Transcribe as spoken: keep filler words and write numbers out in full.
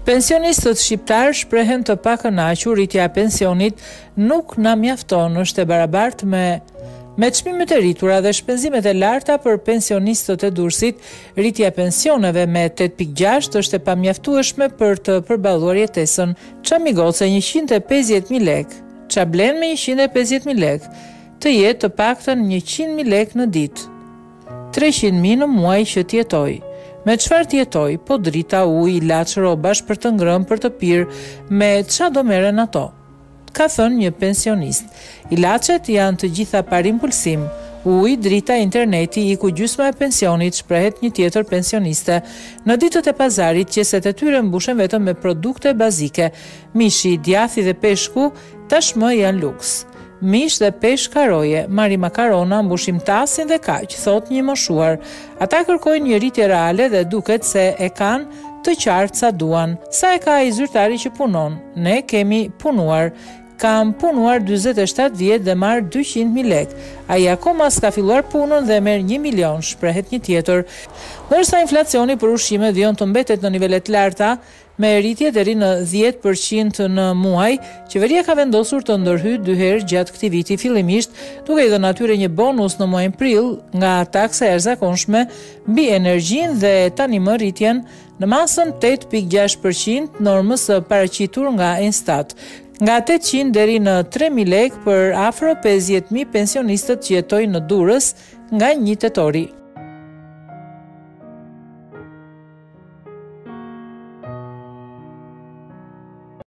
Pensionistët shqiptar shprehen të pakënaqur, rritja e pensionit nuk na mjafton, është e barabartë me me çmimet e rritura dhe shpenzimet e larta për pensionistët e Durrësit. Rritja e pensioneve me tetë pikë gjashtë është e pamjaftueshme për të përballuar jetesën. Ça migoce njëqind e pesëdhjetë mijë lekë, ça blen me njëqind e pesëdhjetë mijë lekë, të jetë të paktën njëqind mijë lekë në ditë, treqind mijë në muaj që të jetoj. Me çfarë të jetoj? Po drita, ujë, ilaç, rrobash për të ngrënë, për të pirë, me ça do merren ato? Ka thënë një pensionist. Ilaçet janë të gjitha par impulsim. Uji, drita, interneti, iku gjysma e pensionit, shprehet një tjetër pensioniste. Në ditët e pazarit, qeset e tyre mbushen vetëm me produkte bazike. Mishi, djathi dhe peshku tashmë janë luks. Mish dhe pesh karoje, marri makarona, mbushim tasin dhe kaq, thot një moshuar. Ata kërkojnë një rritje reale dhe duket se e kanë të qartë sa duan. Sa e ka ai zyrtari që punon? Ne kemi punuar. Kam punuar dyzet e shtatë vjet dhe marr dyqind mijë lekë. Ai akoma s'ka filluar punën dhe merr një milion, shprehet një tjetër. Ndërsa inflacioni për ushqimet vjen të mbetet në nivele të larta, me rritje deri në dhjetë përqind në muaj, qeveria ka vendosur të ndërhyjë dy herë gjatë këtij viti, fillimisht duke i dhënë atyre një bonus në muajin prill nga taksa e jashtëzakonshme mbi energjinë dhe tani më rritjen në masën tetë pikë gjashtë përqind, normës së paraqitur nga Instat, nga tetëqind deri në tre mijë lekë për afro pesëdhjetë mijë pensionistët që jetojnë në Durrës nga një tetori.